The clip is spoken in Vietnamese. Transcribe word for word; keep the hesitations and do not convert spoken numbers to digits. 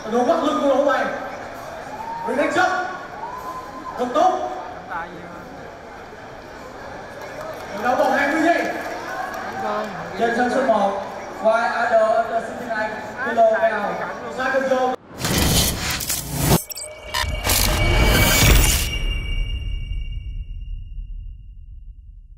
Đồ bắt lưng của lỗ mày. Mình đánh chấp. Không tốt. Đau bỏng hai mươi giây. Trên sân số một, White Idol under sáu mươi chín kg